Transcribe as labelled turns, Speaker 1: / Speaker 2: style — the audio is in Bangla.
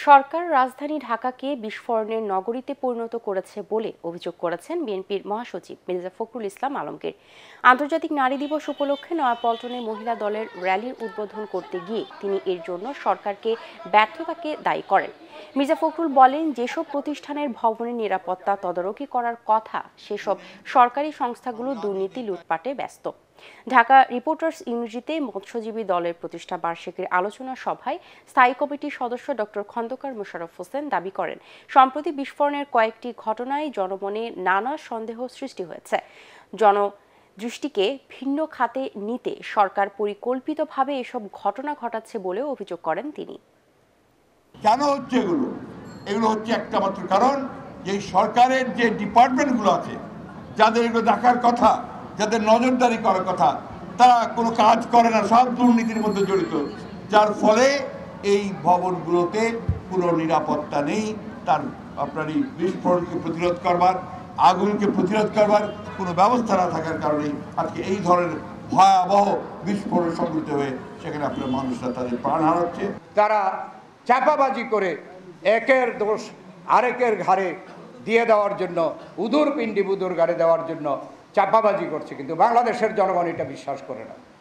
Speaker 1: সরকার রাজধানী ঢাকাকে বিস্ফোরণের নগরীতে পরিণত করেছে বলে অভিযোগ করেছেন বিএনপির মহাসচিব মির্জা ফখরুল ইসলাম আলমগীর। আন্তর্জাতিক নারী দিবস উপলক্ষে নয়াপল্টনে মহিলা দলের র্যালির উদ্বোধন করতে গিয়ে তিনি এর জন্য সরকারকে ব্যর্থতাকে দায়ী করেন। মির্জা ফখরুল বলেন, যেসব প্রতিষ্ঠানের ভবনের নিরাপত্তা তদারকি করার কথা সেসব সরকারি সংস্থাগুলো দুর্নীতি লুটপাটে ব্যস্ত। ঢাকা রিপোর্টার্স ইউনিটিতে মৎস্যজীবী দলের প্রতিষ্ঠা বার্ষিকীর আলোচনা সভায় স্থায়ী কমিটির সদস্য ডক্টর খন্দকার মোশাররফ হোসেন দাবি করেন, সম্প্রতি বিস্ফোরণের কয়েকটি ঘটনায় জনমনে নানা সন্দেহ সৃষ্টি হয়েছে। জনদৃষ্টিকে ভিন্ন খাতে নিতে সরকার পরিকল্পিতভাবে এসব ঘটনা ঘটাচ্ছে বলেও অভিযোগ করেন তিনি।
Speaker 2: কেন হচ্ছে এগুলো হচ্ছে একটা মাত্র কারণ, যে সরকারের যে ডিপার্টমেন্টগুলো আছে, যাদের এগুলো দেখার কথা, যাদের নজরদারি করার কথা, তারা কোনো কাজ করে না, সব দুর্নীতির মধ্যে জড়িত, যার ফলে এই ভবনগুলোতে কোনো নিরাপত্তা নেই। তার আপনারই বিস্ফোরণকে প্রতিরোধ করবার, আগুনকে প্রতিরোধ করবার কোনো ব্যবস্থা না থাকার কারণে আজকে এই ধরনের ভয়াবহ বিস্ফোরণ সংঘটিত হয়ে সেখানে আপনার মানুষরা তাদের প্রাণ হারাচ্ছে।
Speaker 3: তারা চাপাবাজি করে একের দোষ আরেকের ঘাড়ে দিয়ে দেওয়ার জন্য, উদুর পিণ্ডি বুদুর ঘাড়ে দেওয়ার জন্য চাপাবাজি করছে, কিন্তু বাংলাদেশের জনগণ এটা বিশ্বাস করে না।